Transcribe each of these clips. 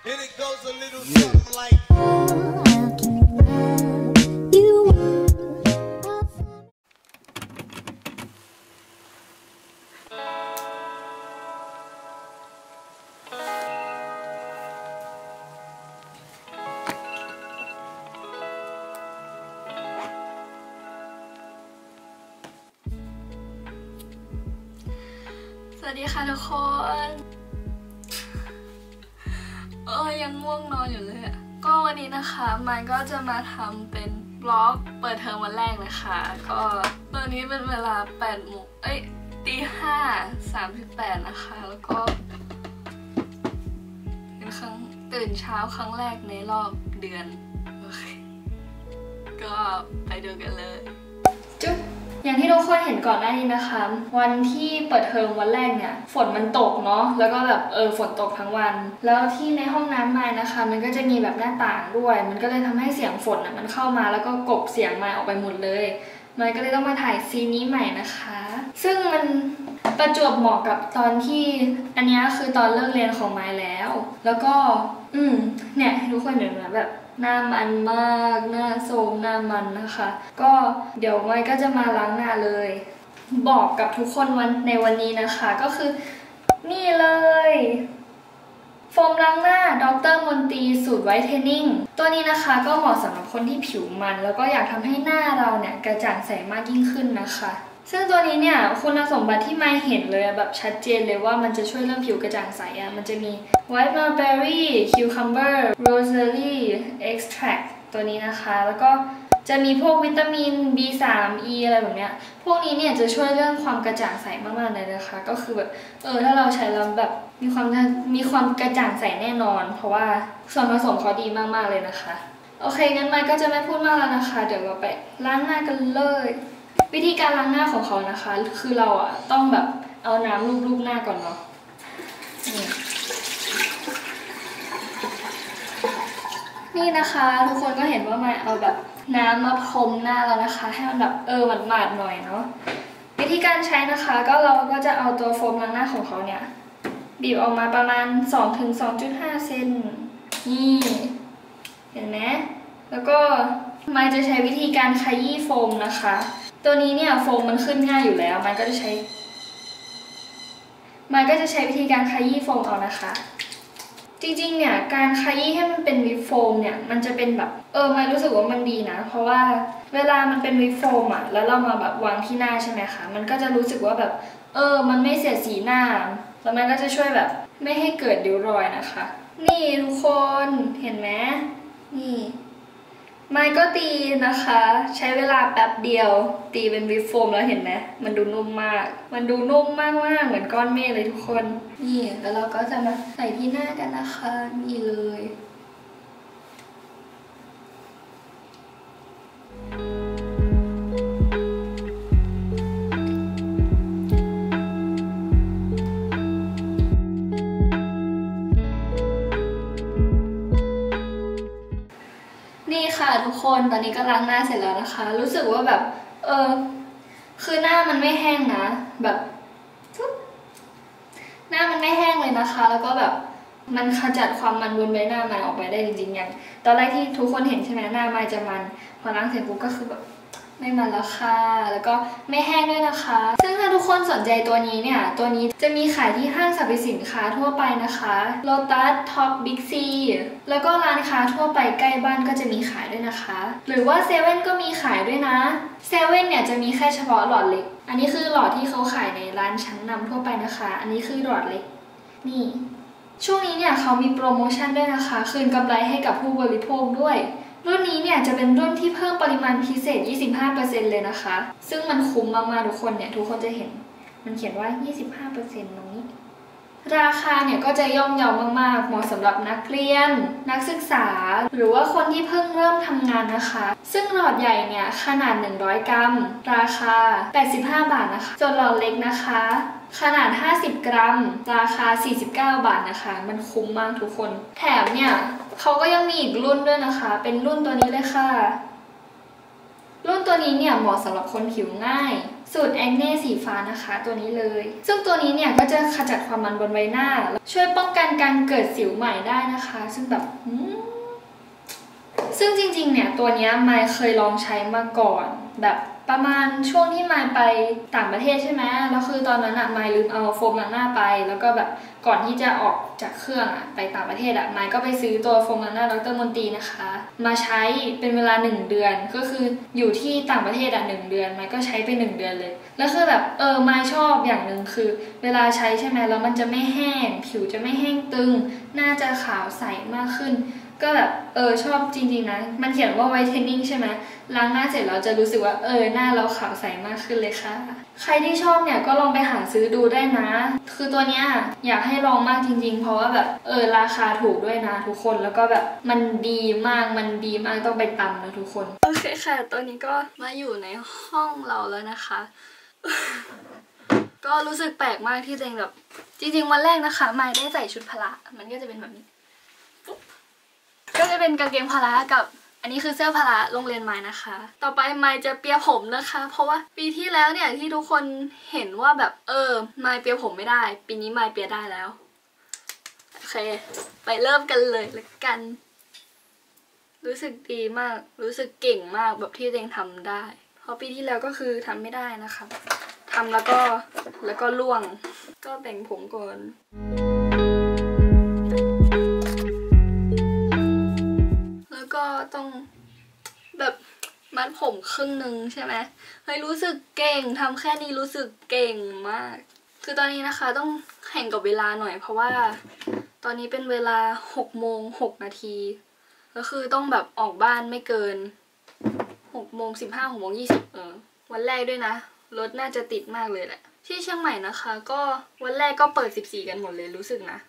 And it goes a little something like สวัสดีค่ะทุกคนยังง่วงนอนอยู่เลยก็วันนี้นะคะมันก็จะมาทำเป็นบล็อกเปิดเทอมวันแรกนะคะก็ตอนนี้เป็นเวลา8 โมงตี 5:38นะคะแล้วก็เป็นตื่นเช้าครั้งแรกในรอบเดือนโอเคก็ไปดูกันเลยจุ๊บอย่างที่ทุกคนเห็นก่อนหน้านี้นะคะวันที่เปิดเทอมวันแรกเนี่ยฝนมันตกเนาะแล้วก็แบบฝนตกทั้งวันแล้วที่ในห้องน้ำไม้นะคะมันก็จะมีแบบหน้าต่างด้วยมันก็เลยทำให้เสียงฝนมันเข้ามาแล้วก็กลบเสียงไม้ออกไปหมดเลยไม้ก็เลยต้องมาถ่ายซีนนี้ใหม่นะคะซึ่งมันประจวบเหมาะกับตอนที่อันนี้คือตอนเลิกเรียนของไม้แล้วก็เนี่ยทุกคนเห็นไหมแบบหน้ามันมากหน้าโทรมหน้ามันนะคะก็เดี๋ยวไม้ก็จะมาล้างหน้าเลยบอกกับทุกคนในวันนี้นะคะก็คือนี่เลยโฟมล้างหน้าดร.มนตรีสูตรไวท์เทนนิ่งตัวนี้นะคะก็เหมาะสำหรับคนที่ผิวมันแล้วก็อยากทำให้หน้าเราเนี่ยกระจ่างใสมากยิ่งขึ้นนะคะซึ่งตัวนี้เนี่ยคุณสมบัติที่ไม่เห็นเลยแบบชัดเจนเลยว่ามันจะช่วยเรื่องผิวกระจ่างใสมันจะมี white mulberry cucumber rosemary extract ตัวนี้นะคะแล้วก็จะมีพวกวิตามิน B3 E อะไรแบบเนี้ยพวกนี้เนี่ยจะช่วยเรื่องความกระจ่างใสมากๆเลยนะคะก็คือแบบถ้าเราใช้แล้วแบบมีความกระจ่างใสแน่นอนเพราะว่าส่วนผสมเขาดีมากๆเลยนะคะโอเคงั้นไมค์ก็จะไม่พูดมากแล้วนะคะเดี๋ยวเราไปล้างหน้ากันเลยวิธีการล้างหน้าของเขานะคะคือเราต้องแบบเอาน้ำลูบๆหน้าก่อนเนาะนี่นะคะทุกคนก็เห็นว่าไมค์เอาแบบน้ำมาพรมหน้าแล้วนะคะให้มันแบบหมาดๆหน่อยเนาะวิธีการใช้นะคะก็เราก็จะเอาตัวโฟมล้างหน้าของเขาเนี่ยบีบออกมาประมาณ 2-2.5 เซนนี่เห็นไหมแล้วก็ไมค์จะใช้วิธีการขยี้โฟมนะคะตัวนี้เนี่ยโฟมมันขึ้นง่ายอยู่แล้วไมค์ก็จะใช้วิธีการขยี้โฟมเอานะคะจริงๆเนี่ยการขยี้ให้มันเป็นวิปโฟมเนี่ยมันจะเป็นแบบไมค์รู้สึกว่ามันดีนะเพราะว่าเวลามันเป็นวิปโฟมแล้วเรามาแบบวางที่หน้าใช่ไหมคะมันก็จะรู้สึกว่าแบบมันไม่เสียสีหน้าแล้วมันก็จะช่วยแบบไม่ให้เกิดริ้วรอยนะคะนี่ทุกคนเห็นไหมนี่ไมค์ก็ตีนะคะใช้เวลาแป๊บเดียวตีเป็นวิปโฟมแล้วเห็นไหมมันดูนุ่มมากเหมือนก้อนเมฆเลยทุกคนนี่แล้วเราก็จะมาใส่ที่หน้ากันนะคะนี่เลยนี่ค่ะทุกคนตอนนี้ก็ล้างหน้าเสร็จแล้วนะคะรู้สึกว่าแบบคือหน้ามันไม่แห้งนะแบบหน้ามันไม่แห้งเลยนะคะแล้วก็แบบมันขจัดความมันบนใบหน้ามันออกไปได้จริงๆอย่างตอนแรกที่ทุกคนเห็นใช่ไหมหน้ามันจะมันพอล้างเสร็จปุ๊บก็คือแบบไม่มันแล้วค่ะแล้วก็ไม่แห้งด้วยนะคะซึ่งถ้าทุกคนสนใจตัวนี้เนี่ยตัวนี้จะมีขายที่ห้างสรรพสินค้าทั่วไปนะคะ Lotus Top Big C แล้วก็ร้านค้าทั่วไปใกล้บ้านก็จะมีขายด้วยนะคะหรือว่าเซเว่นก็มีขายด้วยนะเซเว่นเนี่ยจะมีแค่เฉพาะหลอดเล็กอันนี้คือหลอดที่เขาขายในร้านชั้นนำทั่วไปนะคะอันนี้คือหลอดเล็กนี่ช่วงนี้เนี่ยเขามีโปรโมชั่นด้วยนะคะคืนกำไรให้กับผู้บริโภคด้วยรุ่นนี้เนี่ยจะเป็นรุ่นที่เพิ่มปริมาณพิเศษ 25% เลยนะคะซึ่งมันคุ้มมากๆทุกคนเนี่ยทุกคนจะเห็นมันเขียนว่า 25% ตรงนี้ราคาเนี่ยก็จะย่อมเยาวมากๆเหมาะสำหรับนักเรียนนักศึกษาหรือว่าคนที่เพิ่งเริ่มทำงานนะคะซึ่งหลอดใหญ่เนี่ยขนาด100 กรัมราคา85 บาทนะคะส่วนหลอดเล็กนะคะขนาด50 กรัมราคา49 บาทนะคะมันคุ้มมากทุกคนแถมเนี่ยเขาก็ยังมีอีกรุ่นด้วยนะคะเป็นรุ่นตัวนี้เลยค่ะรุ่นตัวนี้เนี่ยเหมาะสำหรับคนผิวง่ายสูตรแองเน่สีฟ้านะคะตัวนี้เลยซึ่งตัวนี้เนี่ยก็จะขจัดความมันบนใบหน้าช่วยป้องกันการเกิดสิวใหม่ได้นะคะซึ่งแบบซึ่งจริงๆเนี่ยตัวนี้ไมค์เคยลองใช้มาก่อนแบบประมาณช่วงที่ไมค์ไปต่างประเทศใช่ไหมแล้วคือตอนนั้นไมค์ลืมเอาโฟมล้างหน้าไปแล้วก็แบบก่อนที่จะออกจากเครื่องไปต่างประเทศไมค์ก็ไปซื้อตัวโฟมล้างหน้าดร.มนตรีนะคะมาใช้เป็นเวลา1เดือนก็คืออยู่ที่ต่างประเทศ1เดือนไมค์ก็ใช้ไป1เดือนเลยแล้วคือแบบไมค์ชอบอย่างหนึ่งคือเวลาใช้ใช่ไหมแล้วมันจะไม่แห้งผิวจะไม่แห้งตึงหน้าจะขาวใสมากขึ้นก็แบบชอบจริงๆนะมันเขียนว่า whitening ใช่ไหมล้างหน้าเสร็จแล้วจะรู้สึกว่าหน้าเราขาวใสมากขึ้นเลยค่ะใครที่ชอบเนี่ยก็ลองไปหาซื้อดูได้นะคือตัวเนี้ยอยากให้ลองมากจริงๆเพราะว่าแบบราคาถูกด้วยนะทุกคนแล้วก็แบบมันดีมากต้องไปตำนะทุกคนโอเคค่ะตอนนี้ก็มาอยู่ในห้องเราแล้วนะคะ ก็รู้สึกแปลกมากที่ตัวเองแบบจริงๆวันแรกนะคะไม่ได้ใส่ชุดพละมันก็จะเป็นแบบนี้ก็จะเป็นกางเกงพละกับอันนี้คือเสื้อพละโรงเรียนไม้นะคะต่อไปไม้จะเปียผมนะคะเพราะว่าปีที่แล้วเนี่ยที่ทุกคนเห็นว่าแบบไม้เปียผมไม่ได้ปีนี้ไม้เปียได้แล้วโอเคไปเริ่มกันเลยละกันรู้สึกดีมากรู้สึกเก่งมากแบบที่ตัวเองทำได้เพราะปีที่แล้วก็คือทำไม่ได้นะคะทำแล้วก็ล่วงก็แต่งผมก่อนก็ต้องแบบมัดผมครึ่งนึงใช่ไหมรู้สึกเก่งทำแค่นี้รู้สึกเก่งมากคือตอนนี้นะคะต้องแข่งกับเวลาหน่อยเพราะว่าตอนนี้เป็นเวลา6:06แล้วคือต้องแบบออกบ้านไม่เกิน6:15 6:20วันแรกด้วยนะรถน่าจะติดมากเลยแหละที่เชียงใหม่นะคะก็วันแรกก็เปิด14กันหมดเลยรู้สึกนะ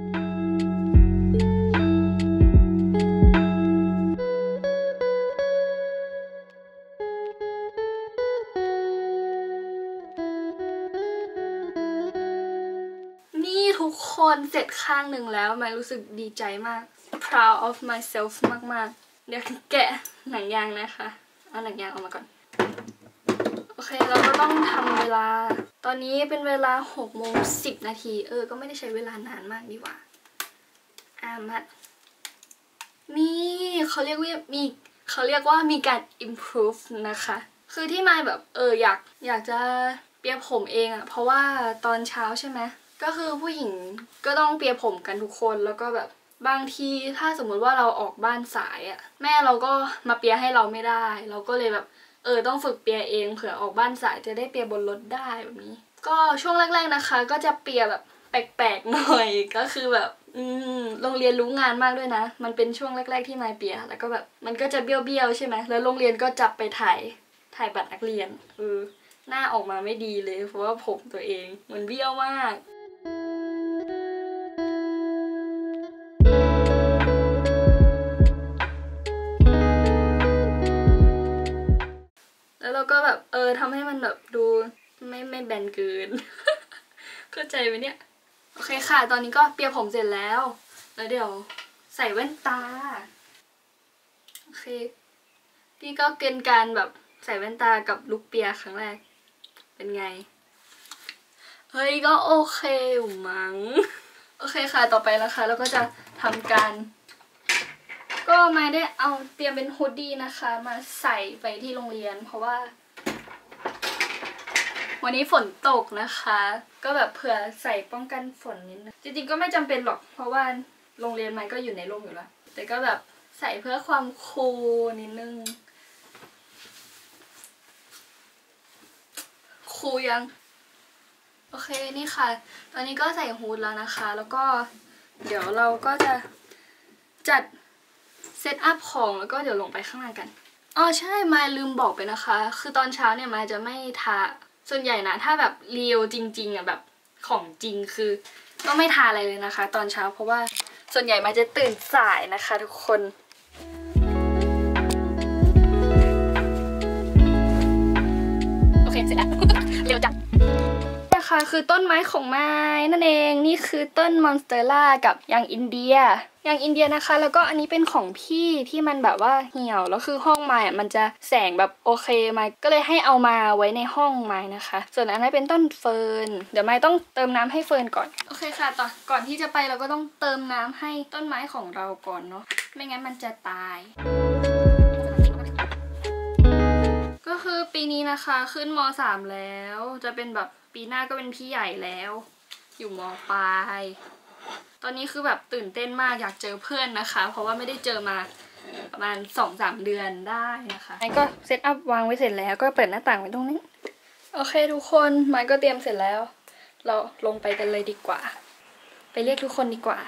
ทุกคนเสร็จข้างหนึ่งแล้วไมรู้สึกดีใจมาก proud of myself มากๆเดี๋ยวแกะหนังยางนะคะเอาหนังยางออกมาก่อนโอเคเราก็ต้องทำเวลาตอนนี้เป็นเวลา6:10ก็ไม่ได้ใช้เวลานานมากดีกว่ามัดนี่เขาเรียกว่ามีการ improve นะคะคือที่ไมแบบอยากจะเปียผมเองเพราะว่าตอนเช้าใช่ไหมก็คือผู้หญิงก็ต้องเปียผมกันทุกคนแล้วก็แบบบางทีถ้าสมมติว่าเราออกบ้านสายแม่เราก็มาเปียให้เราไม่ได้เราก็เลยแบบต้องฝึกเปียเองเผื่อออกบ้านสายจะได้เปียบนรถได้แบบนี้ก็ช่วงแรกๆนะคะก็จะเปียแบบแปลกๆหน่อยก็คือแบบโรงเรียนรู้งานมากด้วยนะมันเป็นช่วงแรกๆที่มาเปียแล้วก็แบบมันก็จะเบี้ยวๆใช่ไหมแล้วโรงเรียนก็จับไปถ่ายบัตรนักเรียนหน้าออกมาไม่ดีเลยเพราะว่าผมตัวเองมันเบี้ยวมากแล้วเราก็แบบทำให้มันแบบดูไม่แบนเกิน เข้าใจไหมเนี่ยโอเคค่ะตอนนี้ก็เปียผมเสร็จแล้วเดี๋ยวใส่แว่นตาโอเคนี่ก็เกณฑ์การแบบใส่แว่นตากับลุคเปียครั้งแรกเป็นไงก็โอเคมั้งโอเคค่ะต่อไปนะคะเราก็จะทำการก็ไม่ได้เอาเตรียมเป็นฮูดดี้นะคะมาใส่ไปที่โรงเรียนเพราะว่าวันนี้ฝนตกนะคะก็แบบเผื่อใส่ป้องกันฝนนิดนึงจริงๆก็ไม่จำเป็นหรอกเพราะว่าโรงเรียนมันก็อยู่ในร่มอยู่แล้วแต่ก็แบบใส่เพื่อความคูลนิดนึงคูลยังโอเคนี่ค่ะตอนนี้ก็ใส่ฮูดแล้วนะคะแล้วก็เดี๋ยวเราก็จะจัดเซตอัพของแล้วก็เดี๋ยวลงไปข้างล่างกันใช่มายลืมบอกไปนะคะคือตอนเช้าเนี่ยมายจะไม่ทาส่วนใหญ่นะถ้าแบบเรียวจริงๆแบบของจริงคือก็ไม่ทาอะไรเลยนะคะตอนเช้าเพราะว่าส่วนใหญ่มายจะตื่นสายนะคะทุกคนโอเคเสร็จแล้ว เร็วจังนะคะคือต้นไม้ของไม้นั่นเองนี่คือต้นมอนสเตอร่ากับยางอินเดียนะคะแล้วก็อันนี้เป็นของพี่ที่มันแบบว่าเหี่ยวแล้วคือห้องไม้มันจะแสงแบบโอเคไม้ก็เลยให้เอามาไว้ในห้องไม้นะคะส่วนอันนี้เป็นต้นเฟิร์นเดี๋ยวไม้ต้องเติมน้ำให้เฟิร์นก่อนโอเคค่ะก่อนที่จะไปเราก็ต้องเติมน้ำให้ต้นไม้ของเราก่อนเนาะไม่งั้นมันจะตายก็คือปีนี้นะคะขึ้นม.3 แล้วจะเป็นแบบปีหน้าก็เป็นพี่ใหญ่แล้วอยู่ม.ปลายตอนนี้คือแบบตื่นเต้นมากอยากเจอเพื่อนนะคะเพราะว่าไม่ได้เจอมาประมาณ 2-3 เดือนได้นะคะไม้ก็เซตอัพวางไว้เสร็จแล้วก็เปิดหน้าต่างไว้ตรงนี้โอเคทุกคนไม้ก็เตรียมเสร็จแล้วเราลงไปกันเลยดีกว่าไปเรียกทุกคนดีกว่า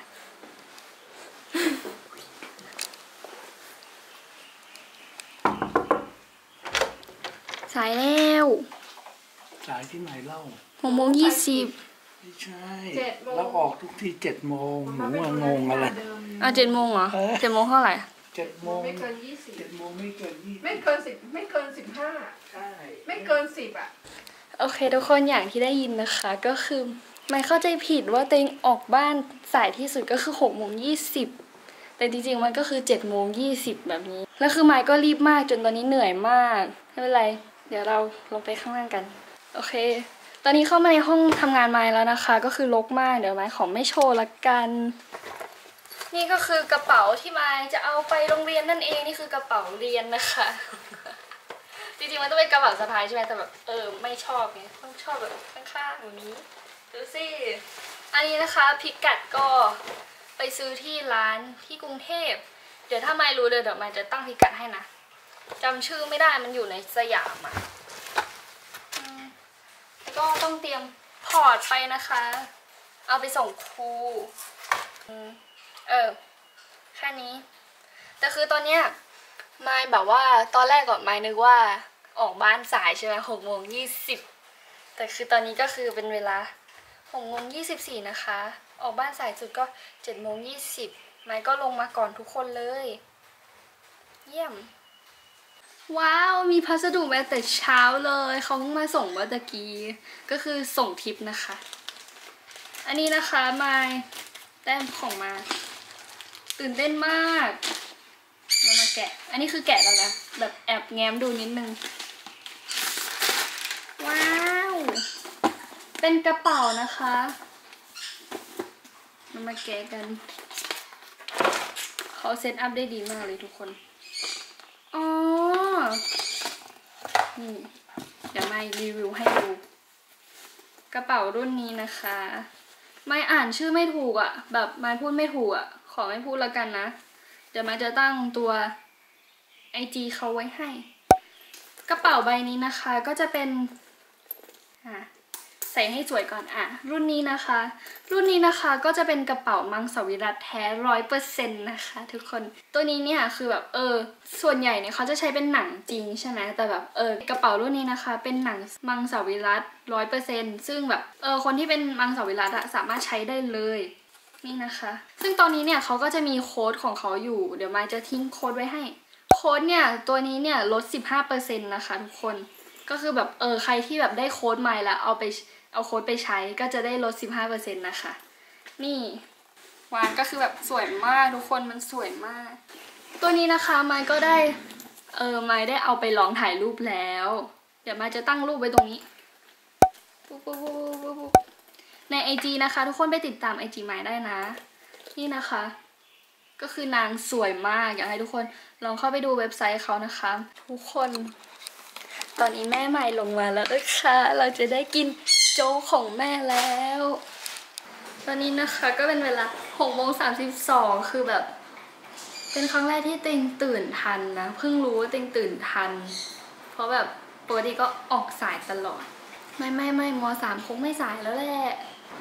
สายแล้วสายที่ไหนเล่า 6:20 ไม่ใช่เราออกทุกที7 โมงหนูงงอะไร 7 โมงเหรอ7 โมงเท่าไหร่ 7 โมงไม่เกิน20 7 โมงไม่เกิน20ไม่เกิน10 ไม่เกิน15ใช่ไม่เกิน10อ่ะโอเคทุกคนอย่างที่ได้ยินนะคะก็คือไม่เข้าใจผิดว่าตัวเองออกบ้านสายที่สุดก็คือ6:20แต่จริงๆมันก็คือ7:20แบบนี้แล้วคือไมค์ก็รีบมากจนตอนนี้เหนื่อยมากไม่เป็นไรเดี๋ยวเราลงไปข้างล่างกันโอเคตอนนี้เข้ามาในห้องทำงานไมค์แล้วนะคะก็คือรกมากเดี๋ยวไมค์ขอไม่โชว์ละกันนี่ก็คือกระเป๋าที่ไมค์จะเอาไปโรงเรียนนั่นเองนี่คือกระเป๋าเรียนนะคะจริงๆมันต้องเป็นกระเป๋าสะพายใช่ไหมแต่แบบไม่ชอบไงต้องชอบแบบข้างๆแบบนี้ดูสิอันนี้นะคะพิกัดก็ไปซื้อที่ร้านที่กรุงเทพเดี๋ยวถ้าไม่รู้เลยเดี๋ยวมันจะตั้งพิกัดให้นะจำชื่อไม่ได้มันอยู่ในสยามอ่ะแล้วก็ต้องเตรียมพอร์ตไปนะคะเอาไปส่งครูแค่นี้แต่คือตอนเนี้ยไม่แบบว่าตอนแรกก่อนไม่นึกว่าออกบ้านสายใช่ไหม6:20แต่คือตอนนี้ก็คือเป็นเวลา6:24นะคะออกบ้านสายสุดก็7:20ไม้ก็ลงมาก่อนทุกคนเลยเยี่ยมว้าวมีพัสดุมาแต่เช้าเลยเขาเพิ่งมาส่งเมื่อตะกี้ก็คือส่งทิปนะคะอันนี้นะคะไม้แต้มของมาตื่นเต้นมากเรามาแกะอันนี้คือแกะแล้วนะแบบแอบแง้มดูนิดนึงว้าวเป็นกระเป๋านะคะเรามาแกะกันเขาเซตอัพได้ดีมากเลยทุกคนอ๋อนี่เดี๋ยวไม่รีวิวให้ดูกระเป๋ารุ่นนี้นะคะไม่อ่านชื่อไม่ถูกอ่ะแบบไม่พูดไม่ถูกอ่ะขอไม่พูดแล้วกันนะเดี๋ยวมาจะตั้งตัว IG เขาไว้ให้กระเป๋าใบนี้นะคะก็จะเป็นใส่ให้สวยก่อนรุ่นนี้นะคะก็จะเป็นกระเป๋ามังสวิรัติแท้ 100% นะคะทุกคนตัวนี้เนี่ยคือแบบส่วนใหญ่เนี่ยเขาจะใช้เป็นหนังจริงใช่ไหมแต่แบบกระเป๋ารุ่นนี้นะคะเป็นหนังมังสวิรัติ 100% ซึ่งแบบคนที่เป็นมังสวิรัติสามารถใช้ได้เลยนี่นะคะซึ่งตอนนี้เนี่ยเขาก็จะมีโค้ดของเขาอยู่เดี๋ยวมายจะทิ้งโค้ดไว้ให้โค้ดเนี่ยตัวนี้เนี่ยลด 15% นะคะทุกคนก็คือแบบใครที่แบบได้โค้ดใหม่แล้วเอาโค้ดไปใช้ก็จะได้ลด 15% นะคะนี่วางก็คือแบบสวยมากทุกคนมันสวยมากตัวนี้นะคะมายก็ได้มายได้เอาไปลองถ่ายรูปแล้วเดี๋ยวมายจะตั้งรูปไว้ตรงนี้ใน IG นะคะทุกคนไปติดตาม IG มายได้นะนี่นะคะก็คือนางสวยมากอยากให้ทุกคนลองเข้าไปดูเว็บไซต์เขานะคะทุกคนตอนนี้แม่ใหม่ลงมาแล้วนะคะเราจะได้กินโจ๊กของแม่แล้วตอนนี้นะคะก็เป็นเวลา6:32คือแบบเป็นครั้งแรกที่เต็งตื่นทันนะเพิ่งรู้ว่าเต็งตื่นทันเพราะแบบปกติก็ออกสายตลอดไม่ม.3 คงไม่สายแล้วแหละ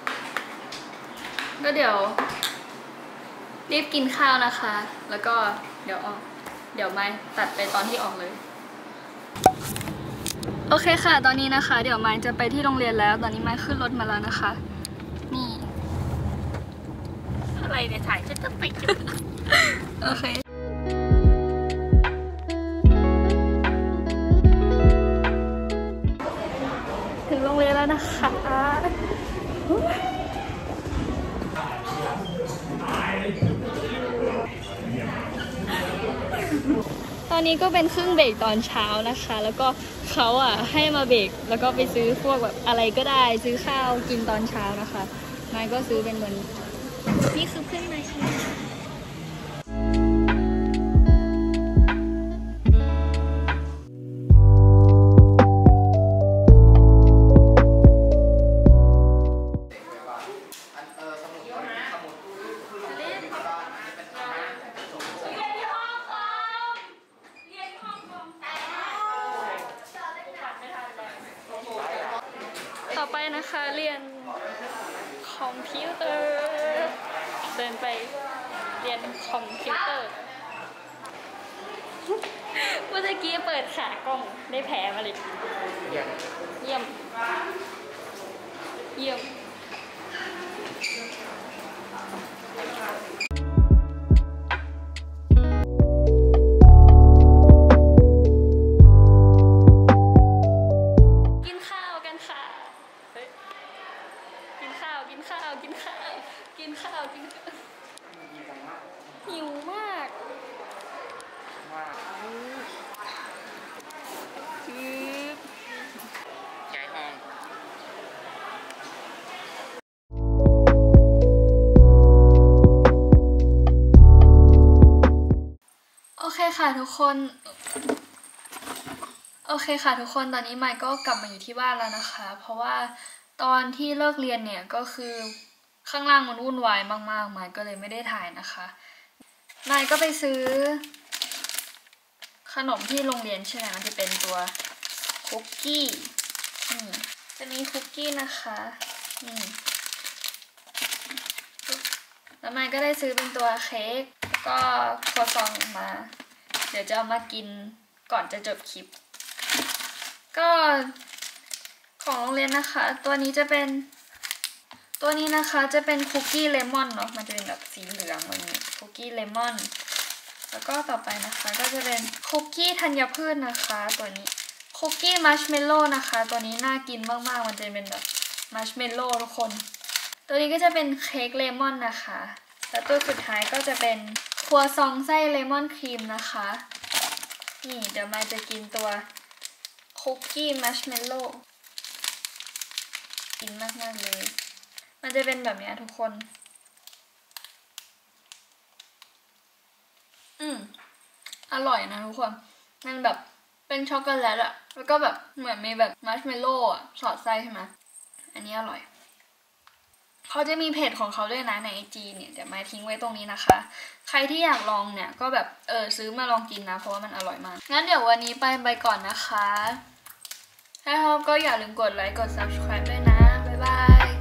ก็เดี๋ยวรีบกินข้าวนะคะแล้วก็เดี๋ยวไม่ตัดไปตอนที่ออกเลยโอเคค่ะตอนนี้นะคะเดี๋ยวไมค์จะไปที่โรงเรียนแล้วตอนนี้ไมค์ขึ้นรถมาแล้วนะคะนี่อะไรเนี่ยถ่ายจะต้องไปจุดโอเคถึงโรงรงเรียนแล้วนะคะตอนนี้ก็เป็นครึ่งเบรกตอนเช้านะคะแล้วก็เขาให้มาเบรกแล้วก็ไปซื้อพวกแบบอะไรก็ได้ซื้อข้าวกินตอนเช้านะคะนายก็ซื้อเป็นเหมือนนี่คือเพื่อนนายค่ะต่อไปนะคะเรียนคอมพิวเตอร์เดินไปเรียนคอมพิวเตอร์เมื่อกี้เปิดขากล้องได้แผลมาเลยเยี่ยมเยี่ยมหิวมากย้ายห้องโอเคค่ะทุกคนตอนนี้ไมค์ก็กลับมาอยู่ที่บ้านแล้วนะคะเพราะว่าตอนที่เลิกเรียนเนี่ยก็คือข้างล่างมันวุ่นวายมากๆไมค์ก็เลยไม่ได้ถ่ายนะคะนายก็ไปซื้อขนมที่โรงเรียนใช่ไหมมันจะเป็นตัวคุกกี้จะมีคุกกี้นะคะแล้วนายก็ได้ซื้อเป็นตัวเค้กแล้วก็ครัวซองมาเดี๋ยวจะเอามากินก่อนจะจบคลิปก็ของโรงเรียนนะคะตัวนี้นะคะจะเป็นคุกกี้เลมอนเนาะมันจะเป็นแบบสีเหลืองแบบนี้คุกกี้เลมอนแล้วก็ต่อไปนะคะก็จะเป็นคุกกี้ธัญพืชนะคะตัวนี้คุกกี้มัชเมลโล่นะคะตัวนี้น่ากินมากๆมันจะเป็นแบบมัชเมลโล่ทุกคนตัวนี้ก็จะเป็นเค้กเลมอนนะคะแล้วตัวสุดท้ายก็จะเป็นครัวซองไส้เลมอนครีมนะคะนี่เดี๋ยวมาจะกินตัวคุกกี้มัชเมลโล่กินมากๆเลยมันจะเป็นแบบนี้ทุกคนอร่อยนะทุกคนมันแบบเป็นช็อกโกแลตอะแล้วก็แบบเหมือนมีแบบมัชเมลโล่อะสอดไส้ใช่ไหมอันนี้อร่อยเขาจะมีเพจของเขาด้วยนะใน IG เนี่ยเดี๋ยวมาทิ้งไว้ตรงนี้นะคะใครที่อยากลองเนี่ยก็แบบซื้อมาลองกินนะเพราะว่ามันอร่อยมากงั้นเดี๋ยววันนี้ไปก่อนนะคะถ้าชอบก็อย่าลืมกดไลค์กด subscribe ด้วยนะบ๊ายบาย